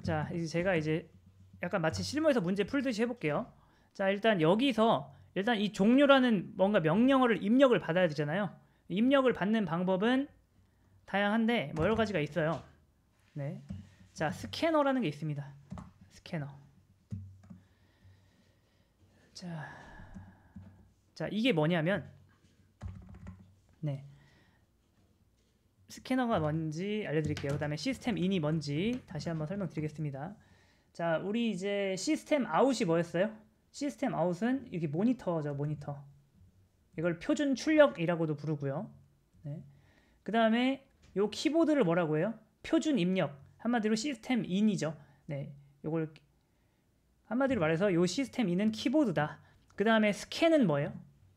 자, 이제 제가 이제 약간 마치 실무에서 문제 풀듯이 해볼게요. 자, 일단 여기서 일단 이 종료라는 뭔가 명령어를 입력을 받아야 되잖아요. 입력을 받는 방법은 다양한데 뭐 여러 가지가 있어요. 네. 자, 스캐너라는 게 있습니다. 스캐너. 자, 이게 뭐냐면, 네. 스캐너가 뭔지 알려드릴게요. 그 다음에 시스템 인이 뭔지 다시 한번 설명드리겠습니다. 자, 우리 이제 시스템 아웃이 뭐였어요? 시스템 아웃은 이게 모니터죠, 모니터. 이걸 표준 출력이라고도 부르고요. 네. 그 다음에 요 키보드를 뭐라고 해요? 표준 입력. 한마디로 시스템 인이죠. 네. 요걸 한마디로 말해서 요 시스템 인은 키보드다. 그 다음에 스캔은 뭐예요?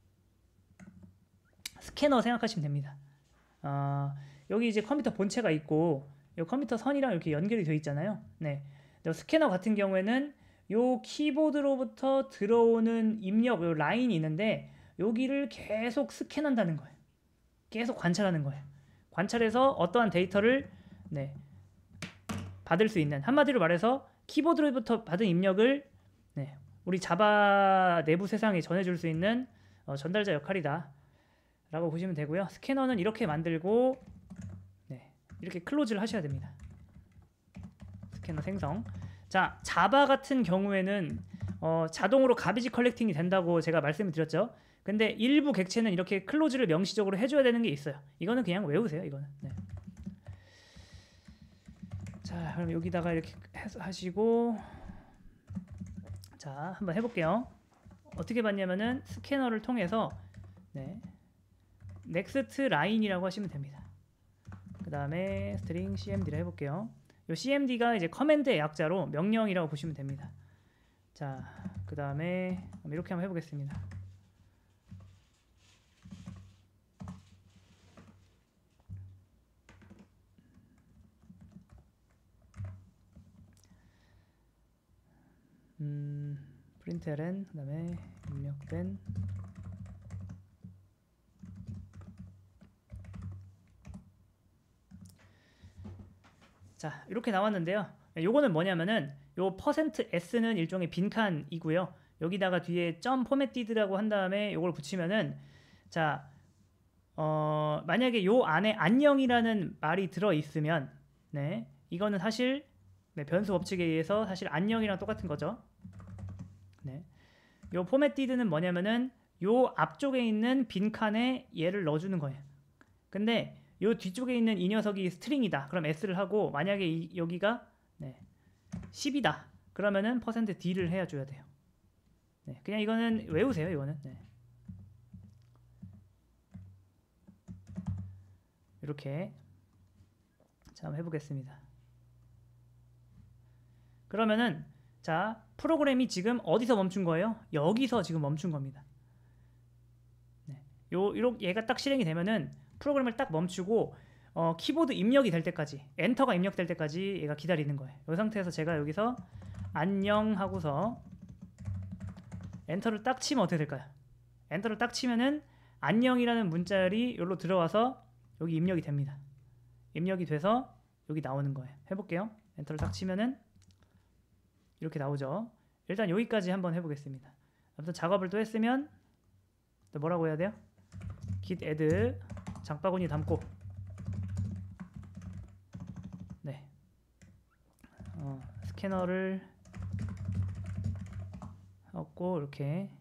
스캐너 생각하시면 됩니다. 여기 이제 컴퓨터 본체가 있고 요 컴퓨터 선이랑 이렇게 연결이 되어 있잖아요. 네. 스캐너 같은 경우에는 요 키보드로부터 들어오는 입력 요 라인이 있는데 여기를 계속 스캔한다는 거예요. 계속 관찰하는 거예요. 관찰해서 어떠한 데이터를 네, 받을 수 있는, 한마디로 말해서 키보드로부터 받은 입력을 네, 우리 자바 내부 세상에 전해줄 수 있는 전달자 역할이다 라고 보시면 되고요. 스캐너는 이렇게 만들고 네, 이렇게 클로즈를 하셔야 됩니다. 스캐너 생성. 자, 자바 같은 경우에는 자동으로 가비지 컬렉팅이 된다고 제가 말씀을 드렸죠. 근데 일부 객체는 이렇게 클로즈를 명시적으로 해줘야 되는 게 있어요. 이거는 그냥 외우세요. 이거는. 네. 자, 그럼 여기다가 이렇게 하시고, 자, 한번 해볼게요. 어떻게 봤냐면은 스캐너를 통해서 네, 넥스트 라인이라고 하시면 됩니다. 그 다음에 스트링 cmd를 해볼게요. 이 cmd가 이제 커맨드의 약자로 명령이라고 보시면 됩니다. 자, 그 다음에 이렇게 한번 해보겠습니다. println 그 다음에 입력된 자, 이렇게 나왔는데요. 요거는 뭐냐면은 요 %s는 일종의 빈칸이고요. 여기다가 뒤에 .formated라고 한 다음에 요걸 붙이면은 자, 만약에 요 안에 안녕이라는 말이 들어 있으면 네, 이거는 사실 네, 변수 법칙에 의해서 사실 안녕이랑 똑같은 거죠. 네. 요 formated는 뭐냐면은 요 앞쪽에 있는 빈칸에 얘를 넣어주는 거예요. 근데 요 뒤쪽에 있는 이 녀석이 스트링이다. 그럼 s를 하고 만약에 여기가 네, 10이다. 그러면은 %d를 해줘야 돼요. 네, 그냥 이거는 외우세요. 이거는. 네. 이렇게 자, 한번 해보겠습니다. 그러면은 자, 프로그램이 지금 어디서 멈춘 거예요? 여기서 지금 멈춘 겁니다. 네. 얘가 딱 실행이 되면은 프로그램을 딱 멈추고 키보드 입력이 될 때까지, 엔터가 입력될 때까지 얘가 기다리는 거예요. 이 상태에서 제가 여기서 안녕 하고서 엔터를 딱 치면 어떻게 될까요? 엔터를 딱 치면은 안녕이라는 문자열이 여기로 들어와서 여기 입력이 됩니다. 입력이 돼서 여기 나오는 거예요. 해볼게요. 엔터를 딱 치면은 이렇게 나오죠. 일단 여기까지 한번 해보겠습니다. 아무튼 작업을 또 했으면 또 뭐라고 해야 돼요? git add 장바구니 담고 네, 스캐너를 하고 이렇게